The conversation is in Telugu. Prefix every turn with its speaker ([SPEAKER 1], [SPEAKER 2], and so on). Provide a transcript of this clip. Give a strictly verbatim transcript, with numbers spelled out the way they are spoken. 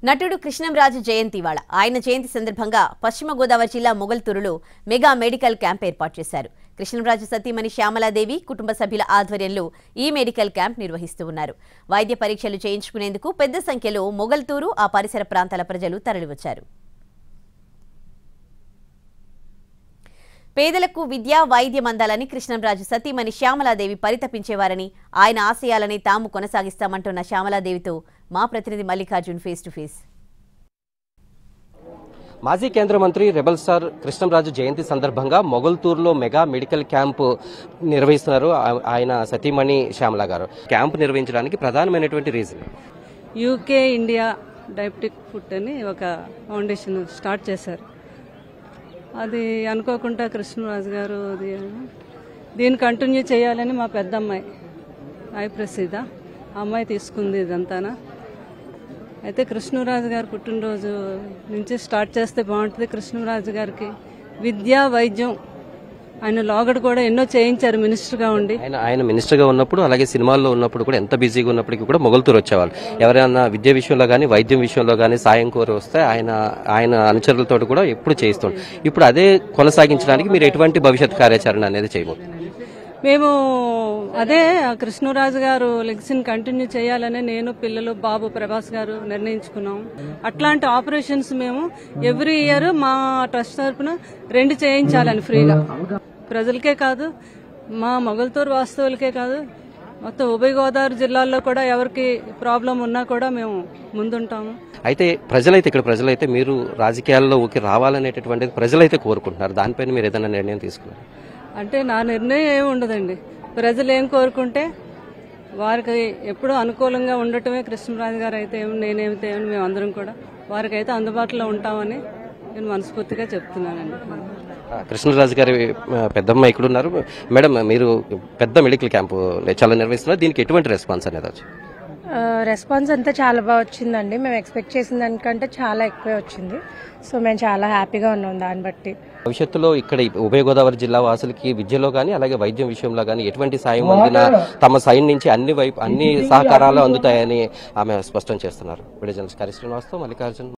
[SPEAKER 1] నటుడు కృష్ణంరాజు జయంతి ఇవాళ ఆయన జయంతి సందర్భంగా పశ్చిమ గోదావరి జిల్లా మొగల్తూరులో మెగా మెడికల్ క్యాంప్ ఏర్పాటు చేశారు. కృష్ణంరాజు సతీమణి శ్యామలాదేవి కుటుంబ సభ్యుల ఆధ్వర్యంలో ఈ మెడికల్ క్యాంప్ నిర్వహిస్తూ ఉన్నారు. వైద్య పరీక్షలు చేయించుకునేందుకు పెద్ద సంఖ్యలో మొగల్తూరు ఆ పరిసర ప్రాంతాల ప్రజలు తరలివచ్చారు. పేదలకు విద్య వైద్యం అందాలని కృష్ణంరాజు సతీమణి శ్యామలాదేవి పరితపించేవారని, ఆయన ఆశయాలని తాము కొనసాగిస్తామంటున్న శ్యామలాదేవితో మా ప్రతినిధి మల్లికార్జున్ ఫేస్ టు ఫేస్.
[SPEAKER 2] మాజీ కేంద్ర మంత్రి రెబల్ స్టార్ కృష్ణంరాజు జయంతి సందర్భంగా మొగల్తూరులో మెగా మెడికల్ క్యాంపు నిర్వహిస్తున్నారు ఆయన సతీమణి శ్యామల గారు. క్యాంపు నిర్వహించడానికి ప్రధానమైనటువంటి reason
[SPEAKER 3] UK India diabetic food అని ఒక ఫౌండేషన్ స్టార్ట్ చేశారు. అది అనుకోకుండా కృష్ణరాజు గారు దీన్ని కంటిన్యూ చేయాలని మా పెద్ద అమ్మాయి ఐ ప్రసీద అమ్మాయి తీసుకుంది ఇదంతానా. అయితే కృష్ణరాజు గారు పుట్టినరోజు నుంచి స్టార్ట్ చేస్తే బాగుంటుంది. కృష్ణరాజు గారికి విద్య వైద్యం ఆయన లోగడ కూడా ఎన్నో చేయించారు మినిస్టర్గా ఉండి.
[SPEAKER 2] ఆయన ఆయన మినిస్టర్గా ఉన్నప్పుడు అలాగే సినిమాల్లో ఉన్నప్పుడు కూడా ఎంత బిజీగా ఉన్నప్పటికీ కూడా మొగల్తూరు వచ్చేవాళ్ళు. ఎవరైనా విద్య విషయంలో కానీ వైద్యం విషయంలో కానీ సాయం కోరి వస్తే ఆయన ఆయన అనుచరులతో కూడా ఎప్పుడు చేయిస్తుండే. ఇప్పుడు అదే కొనసాగించడానికి మీరు ఎటువంటి భవిష్యత్ కార్యాచరణ అనేది చేయబోతున్నారు?
[SPEAKER 3] మేము అదే కృష్ణరాజు గారు లెగ్సీని కంటిన్యూ చేయాలని నేను పిల్లలు బాబు ప్రభాస్ గారు నిర్ణయించుకున్నాం. అట్లాంటి ఆపరేషన్స్ మేము ఎవ్రీ ఇయర్ మా ట్రస్ట్ తరఫున రెండు చేయించాలని ఫ్రీగా, ప్రజలకే కాదు మా మొగల్తూరు వాస్తవులకే కాదు మొత్తం ఉభయ గోదావరి జిల్లాల్లో కూడా ఎవరికి ప్రాబ్లం ఉన్నా కూడా మేము ముందుంటాము.
[SPEAKER 2] అయితే ప్రజలైతే ఇక్కడ ప్రజలైతే మీరు రాజకీయాల్లోకి రావాలనేటటువంటిది ప్రజలైతే కోరుకుంటున్నారు. దానిపైన మీరు ఏదైనా నిర్ణయం తీసుకున్నారు?
[SPEAKER 3] అంటే నా నిర్ణయం ఏమి ఉండదండి. ప్రజలు ఏం కోరుకుంటే వారికి ఎప్పుడూ అనుకూలంగా ఉండటమే. కృష్ణరాజు గారు అయితే ఏమి నేనేమితే ఏమి మేమందరం కూడా వారికైతే అందుబాటులో ఉంటామని నేను మనస్ఫూర్తిగా చెప్తున్నానండి.
[SPEAKER 2] కృష్ణరాజు గారి పెద్దమ్మ ఇక్కడ ఉన్నారు. మేడం, మీరు పెద్ద మెడికల్ క్యాంపు చాలా నిర్వహిస్తున్నారు. దీనికి ఎటువంటి రెస్పాన్స్ అనేది వచ్చింది?
[SPEAKER 4] రెస్పాన్స్ అంతా చాలా బాగా వచ్చిందండి. మేము ఎక్స్పెక్ట్ చేసిన దానికంటే చాలా ఎక్కువే వచ్చింది. సో మేము చాలా హ్యాపీగా ఉన్నాం దాన్ని బట్టి.
[SPEAKER 2] భవిష్యత్తులో ఇక్కడ ఉభయ గోదావరి జిల్లా వాసులకి విద్యలో కానీ అలాగే వైద్యం విషయంలో కానీ ఎటువంటి సాయం అందినా తమ సైన్ నుంచి అన్ని వైపు అన్ని సహకారాలు అందుతాయని ఆమె స్పష్టం చేస్తున్నారు. విడుదల శ్రీనివాస్తో మల్లికార్జున్.